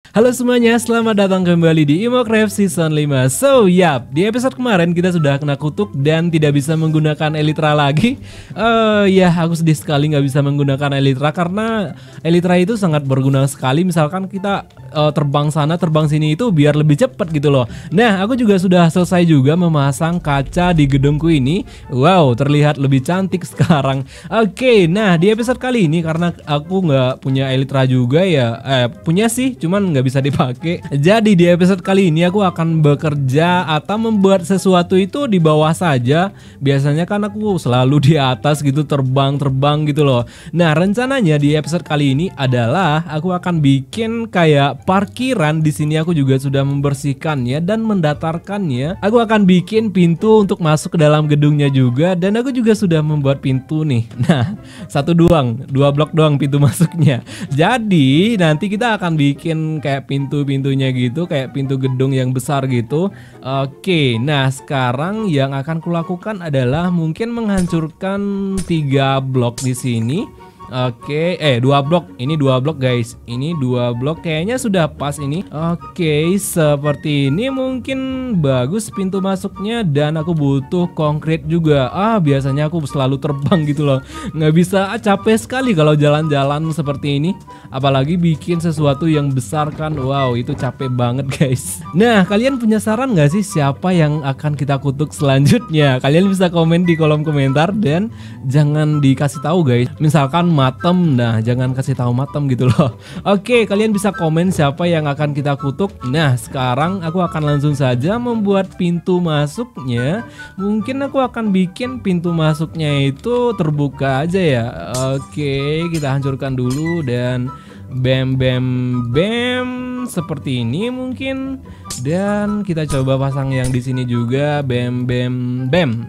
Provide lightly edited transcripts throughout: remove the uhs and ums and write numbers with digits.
Halo semuanya, selamat datang kembali di Imocraft Season 5. Di episode kemarin kita sudah kena kutuk dan tidak bisa menggunakan Elytra lagi. Aku sedih sekali nggak bisa menggunakan Elytra karena Elytra itu sangat berguna sekali. Misalkan kita terbang sana, terbang sini itu biar lebih cepat gitu loh. Nah, aku juga sudah selesai juga memasang kaca di gedungku ini. Wow, terlihat lebih cantik sekarang. Oke, nah di episode kali ini karena aku nggak punya Elytra juga ya, punya sih, cuman nggak bisa dipakai. Jadi di episode kali ini aku akan bekerja atau membuat sesuatu itu di bawah saja. Biasanya kan aku selalu di atas gitu, terbang-terbang gitu loh. Nah, rencananya di episode kali ini adalah aku akan bikin kayak parkiran. Di sini aku juga sudah membersihkannya dan mendatarkannya. Aku akan bikin pintu untuk masuk ke dalam gedungnya juga, dan aku juga sudah membuat pintu nih. Nah, dua blok doang pintu masuknya. Jadi nanti kita akan bikin kayak pintu-pintunya gitu, kayak pintu gedung yang besar gitu. Oke, nah sekarang yang akan kulakukan adalah mungkin menghancurkan 3 blok di sini. Oke, 2 blok. Ini 2 blok guys. Ini 2 blok kayaknya sudah pas ini. Oke, seperti ini mungkin bagus pintu masuknya, dan aku butuh konkrit juga. Biasanya aku selalu terbang gitu loh. Nggak bisa, capek sekali kalau jalan-jalan seperti ini. Apalagi bikin sesuatu yang besar kan. Wow, itu capek banget guys. Nah, kalian punya saran nggak sih siapa yang akan kita kutuk selanjutnya? Kalian bisa komen di kolom komentar, dan jangan dikasih tahu guys. Misalkan Matem, nah jangan kasih tahu Matem gitu loh. Oke, kalian bisa komen siapa yang akan kita kutuk. Nah, sekarang aku akan langsung saja membuat pintu masuknya. Mungkin aku akan bikin pintu masuknya itu terbuka aja ya. Oke, kita hancurkan dulu dan bam bam bam seperti ini mungkin. Dan kita coba pasang yang di sini juga, bam bam bam.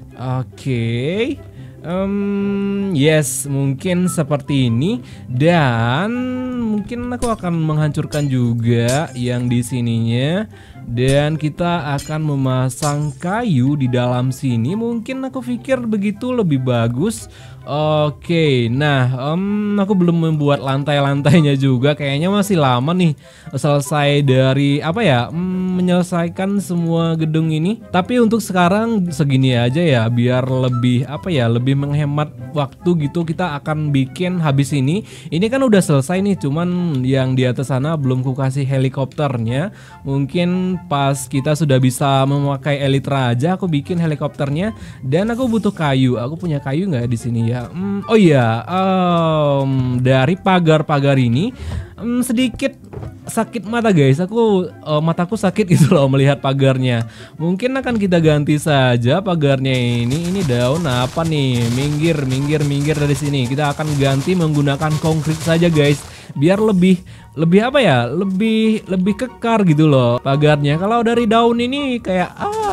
Oke. Yes, mungkin seperti ini, dan mungkin aku akan menghancurkan juga yang di sininya, dan kita akan memasang kayu di dalam sini. Mungkin aku pikir begitu lebih bagus. Oke, nah aku belum membuat lantai-lantainya juga, kayaknya masih lama nih selesai dari menyelesaikan semua gedung ini. Tapi untuk sekarang segini aja ya, biar lebih lebih menghemat waktu gitu. Kita akan bikin habis ini. Ini kan udah selesai nih, cuman yang di atas sana belum ku kasih helikopternya. Mungkin pas kita sudah bisa memakai Elytra aja aku bikin helikopternya. Dan aku butuh kayu. Aku punya kayu nggak di sini ya? Dari pagar-pagar ini sedikit sakit mata guys. Mataku sakit gitu loh melihat pagarnya. Mungkin akan kita ganti saja pagarnya ini. Ini daun apa nih? Minggir dari sini. Kita akan ganti menggunakan konkrit saja guys, biar lebih lebih kekar gitu loh pagarnya. Kalau dari daun ini kayak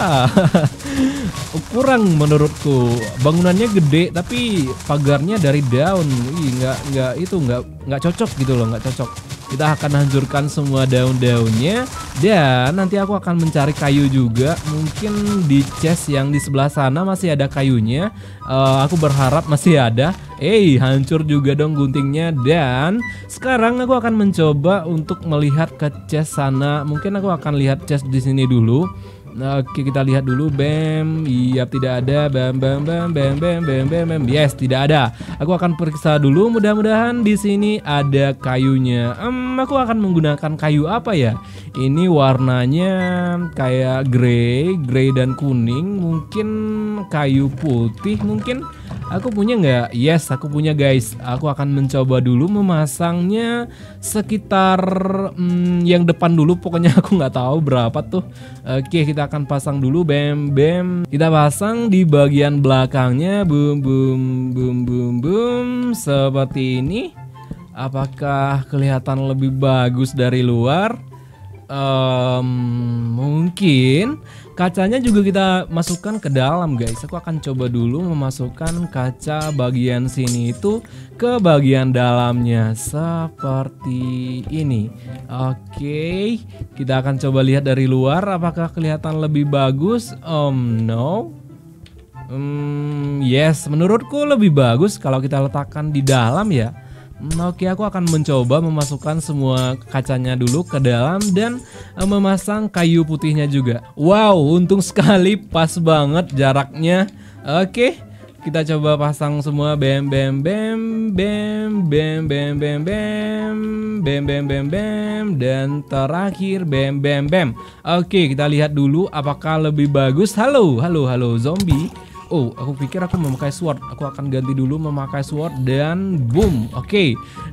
kurang menurutku. Bangunannya gede tapi pagarnya dari daun. Nggak cocok gitu loh, nggak cocok. Kita akan hancurkan semua daun-daunnya, dan nanti aku akan mencari kayu juga. Mungkin di chest yang di sebelah sana masih ada kayunya. Aku berharap masih ada. Hancur juga dong guntingnya. Dan sekarang aku akan mencoba untuk melihat ke chest sana. Mungkin aku akan lihat chest di sini dulu. Oke, kita lihat dulu. Bam, iya tidak ada. Bam bam bam bam bam bam bam bam. Yes, tidak ada. Aku akan periksa dulu. Mudah-mudahan di sini ada kayunya. Aku akan menggunakan kayu apa ya? Ini warnanya kayak grey dan kuning. Mungkin kayu putih mungkin. Aku punya nggak? Yes, aku punya guys. Aku akan mencoba dulu memasangnya sekitar yang depan dulu. Pokoknya aku nggak tahu berapa tuh. Oke, kita akan pasang dulu. Bam bam. Kita pasang di bagian belakangnya. Boom boom boom boom boom. Seperti ini. Apakah kelihatan lebih bagus dari luar? Mungkin kacanya juga kita masukkan ke dalam guys. Aku akan coba dulu memasukkan kaca bagian sini itu ke bagian dalamnya seperti ini. Oke, kita akan coba lihat dari luar apakah kelihatan lebih bagus. No. Yes, menurutku lebih bagus kalau kita letakkan di dalam ya. Oke, aku akan mencoba memasukkan semua kacanya dulu ke dalam dan memasang kayu putihnya juga. Wow, untung sekali pas banget jaraknya. Oke, kita coba pasang semua. Bam bam bam bam bam bam bam bam bam bam bam bam dan terakhir bam bam bam. Oke, kita lihat dulu apakah lebih bagus. Halo, halo, halo zombie. Oh, aku pikir aku memakai sword. Aku akan ganti dulu memakai sword dan boom. Oke.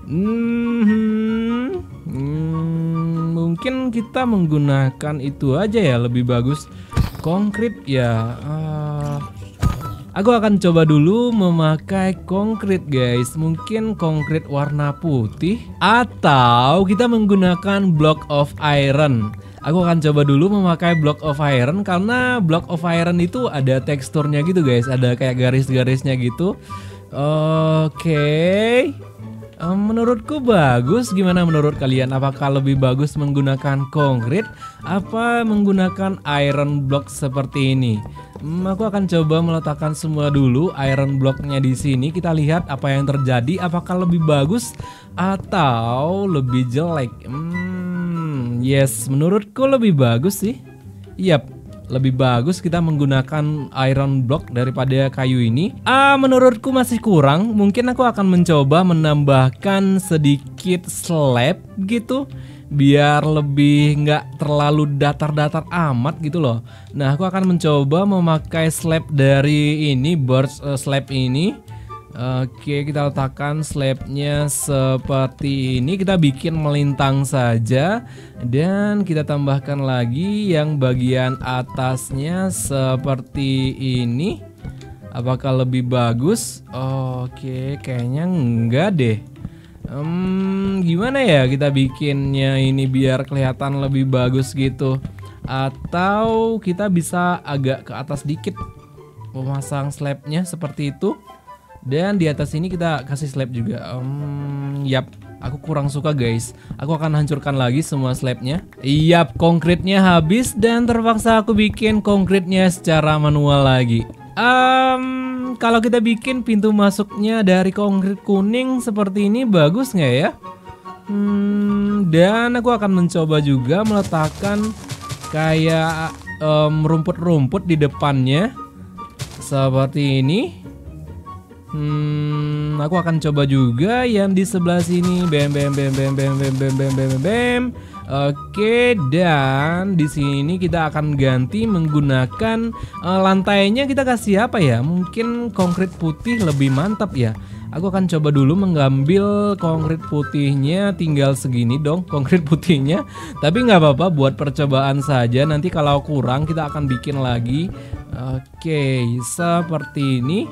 Mungkin kita menggunakan itu aja ya, lebih bagus. Konkrit ya. Aku akan coba dulu memakai konkrit guys. Mungkin konkrit warna putih atau kita menggunakan block of iron. Aku akan coba dulu memakai block of iron karena block of iron itu ada teksturnya gitu guys, ada kayak garis-garisnya gitu. Oke. Menurutku bagus. Gimana menurut kalian? Apakah lebih bagus menggunakan konkrit apa menggunakan iron block seperti ini? Aku akan coba meletakkan semua dulu iron blocknya di sini. Kita lihat apa yang terjadi. Apakah lebih bagus atau lebih jelek? Yes, menurutku lebih bagus sih. Yap, lebih bagus kita menggunakan iron block daripada kayu ini. Menurutku masih kurang. Mungkin aku akan mencoba menambahkan sedikit slab gitu, biar lebih nggak terlalu datar-datar amat gitu loh. Nah, aku akan mencoba memakai slab dari ini, birch slab ini. Oke, kita letakkan slabnya seperti ini. Kita bikin melintang saja dan kita tambahkan lagi yang bagian atasnya seperti ini. Apakah lebih bagus? Oke, kayaknya enggak deh. Gimana ya kita bikinnya ini biar kelihatan lebih bagus gitu? Atau kita bisa agak ke atas dikit memasang slabnya seperti itu. Dan di atas ini kita kasih slab juga. Yap, aku kurang suka guys. Aku akan hancurkan lagi semua slabnya. Yap, konkritnya habis dan terpaksa aku bikin konkritnya secara manual lagi. Kalau kita bikin pintu masuknya dari konkrit kuning seperti ini bagus nggak ya? Dan aku akan mencoba juga meletakkan kayak rumput-rumput di depannya seperti ini. Aku akan coba juga yang di sebelah sini. Bam bam bam bam bam bam bam bam bam bam. Oke, dan di sini kita akan ganti menggunakan lantainya kita kasih apa ya? Mungkin konkrit putih lebih mantap ya. Aku akan coba dulu mengambil konkrit putihnya, tinggal segini dong konkrit putihnya. Tapi nggak apa-apa, buat percobaan saja. Nanti kalau kurang kita akan bikin lagi. Oke, seperti ini.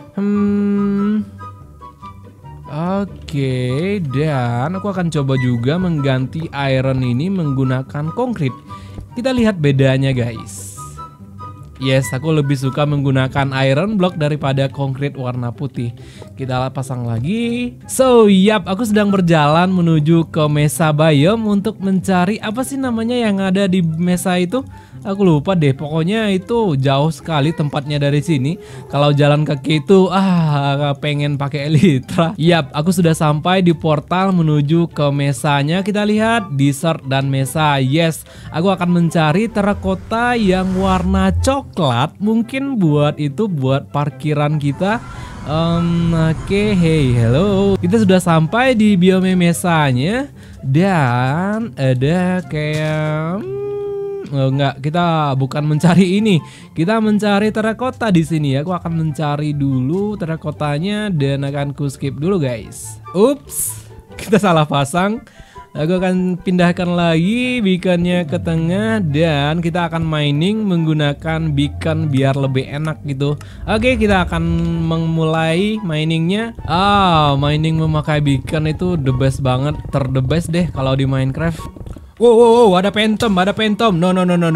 Oke, dan aku akan coba juga mengganti iron ini menggunakan konkrit. Kita lihat bedanya guys. Yes, aku lebih suka menggunakan iron block daripada konkrit warna putih. Kita pasang lagi. So, yap, aku sedang berjalan menuju ke Mesa Biome untuk mencari apa sih namanya yang ada di mesa itu. Aku lupa deh, pokoknya itu jauh sekali tempatnya dari sini. Kalau jalan kaki itu pengen pakai elytra. Yap, aku sudah sampai di portal menuju ke mesanya. Kita lihat desert dan mesa. Yes, aku akan mencari terakota yang warna coklat. Mungkin buat parkiran kita. Oke, hey, hello. Kita sudah sampai di biome mesanya dan ada kayak enggak, kita bukan mencari ini. Kita mencari terakota di sini ya. Aku akan mencari dulu terakotanya dan akan ku skip dulu guys. Ups, kita salah pasang. Aku akan pindahkan lagi beaconnya ke tengah dan kita akan mining menggunakan beacon biar lebih enak gitu. Oke, kita akan memulai miningnya. Mining memakai beacon itu the best banget, the best deh kalau di Minecraft. Wow, ada phantom. No.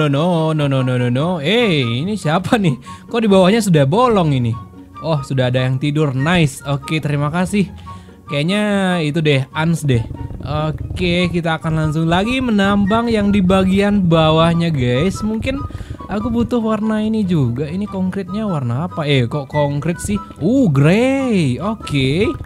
Ini siapa nih? Kok di bawahnya sudah bolong ini? Oh, sudah ada yang tidur. Nice. Oke, terima kasih. Kayaknya itu deh, Ans deh. Oke, kita akan langsung lagi menambang yang di bagian bawahnya, guys. Mungkin aku butuh warna ini juga. Ini konkritnya warna apa? Kok konkrit sih? Grey. Oke.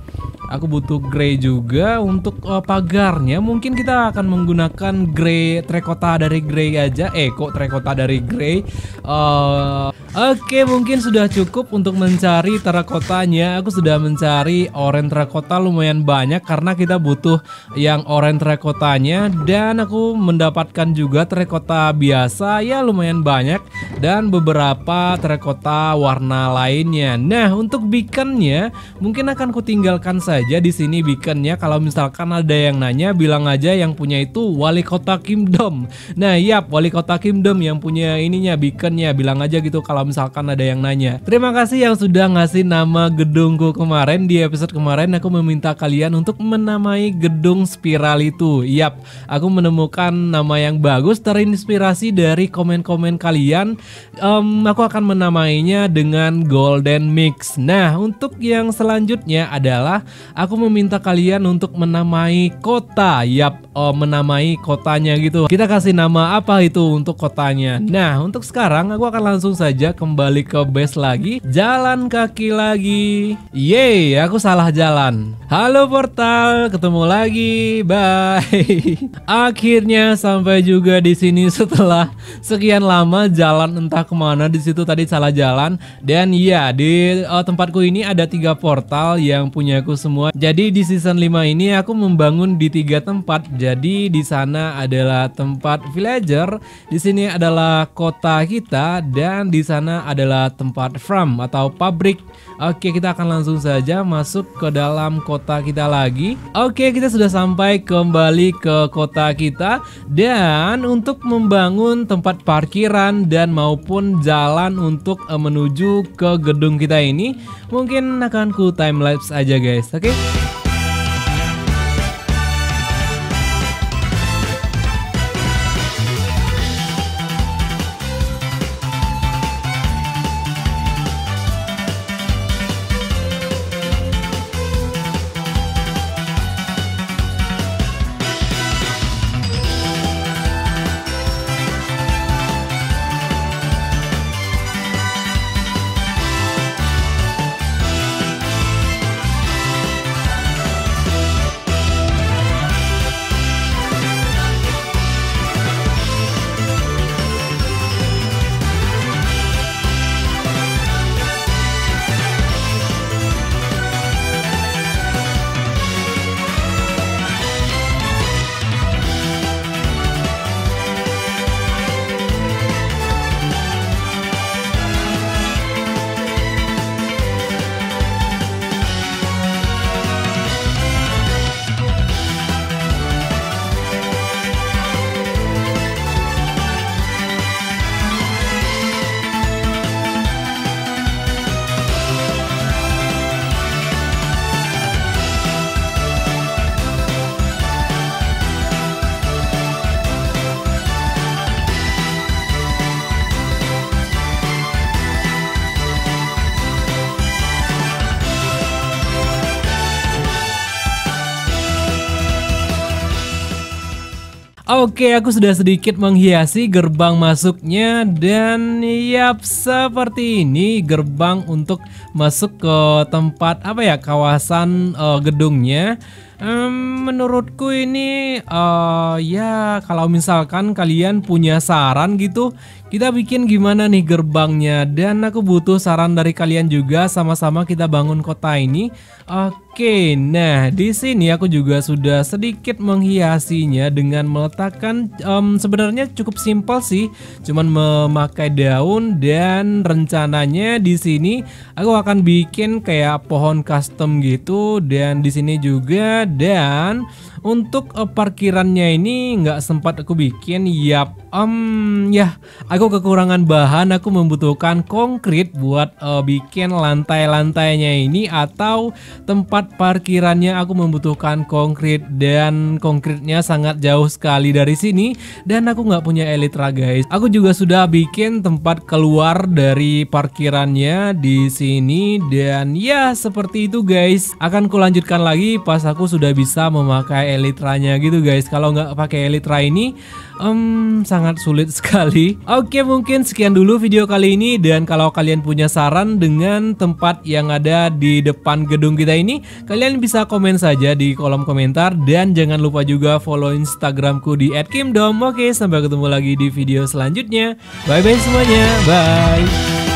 Aku butuh grey juga untuk pagarnya. Mungkin kita akan menggunakan grey terracotta dari grey aja. Kok terracotta dari grey? Oke, mungkin sudah cukup untuk mencari terracottanya. Aku sudah mencari oranye terracotta lumayan banyak karena kita butuh yang oranye terracottanya, dan aku mendapatkan juga terracotta biasa ya lumayan banyak dan beberapa terracotta warna lainnya. Nah, untuk beaconnya mungkin akan kutinggalkan saja di sini beaconnya. Kalau misalkan ada yang nanya, bilang aja yang punya itu Wali Kota Kingdom. Nah, yap, Wali Kota Kingdom yang punya ininya beaconnya. Bilang aja gitu kalau misalkan ada yang nanya. Terima kasih yang sudah ngasih nama gedungku kemarin. Di episode kemarin aku meminta kalian untuk menamai gedung spiral itu. Yap, aku menemukan nama yang bagus terinspirasi dari komen-komen kalian. Aku akan menamainya dengan Golden Mix. Nah, untuk yang selanjutnya adalah aku meminta kalian untuk menamai kota. Yap, menamai kotanya gitu. Kita kasih nama apa itu untuk kotanya. Nah, untuk sekarang aku akan langsung saja kembali ke base lagi. Jalan kaki lagi. Yeay, aku salah jalan. Halo portal, ketemu lagi. Bye. Akhirnya sampai juga di sini setelah sekian lama jalan entah kemana. Di situ tadi salah jalan. Dan ya, di tempatku ini ada 3 portal yang punyaku semua. Jadi di season 5 ini aku membangun di 3 tempat. Jadi di sana adalah tempat villager, di sini adalah kota kita, dan di sana adalah tempat farm atau pabrik. Oke, kita akan langsung saja masuk ke dalam kota kita lagi. Oke, kita sudah sampai kembali ke kota kita, dan untuk membangun tempat parkiran dan maupun jalan untuk menuju ke gedung kita ini, mungkin akan ku time lapse aja guys. Oke. Oke, aku sudah sedikit menghiasi gerbang masuknya, dan yap, seperti ini gerbang untuk masuk ke tempat apa ya, kawasan gedungnya. Menurutku ini ya kalau misalkan kalian punya saran gitu, kita bikin gimana nih gerbangnya, dan aku butuh saran dari kalian juga, sama-sama kita bangun kota ini. Oke, nah di sini aku juga sudah sedikit menghiasinya dengan meletakkan sebenarnya cukup simpel sih, cuman memakai daun, dan rencananya di sini aku akan bikin kayak pohon custom gitu, dan di sini juga. Dan untuk parkirannya ini nggak sempat aku bikin. Yap, ya aku kekurangan bahan. Aku membutuhkan konkrit buat bikin lantai-lantainya ini, atau tempat parkirannya aku membutuhkan konkrit, dan konkritnya sangat jauh sekali dari sini, dan aku nggak punya elytra guys. Aku juga sudah bikin tempat keluar dari parkirannya di sini, dan ya seperti itu guys. Akan kulanjutkan lagi pas aku sudah bisa memakai elytranya gitu guys. Kalau nggak pakai elytra ini Sangat sulit sekali. Oke, mungkin sekian dulu video kali ini. Dan kalau kalian punya saran dengan tempat yang ada di depan gedung kita ini, kalian bisa komen saja di kolom komentar. Dan jangan lupa juga follow Instagramku di @kimdom. Oke, sampai ketemu lagi di video selanjutnya. Bye bye semuanya, bye.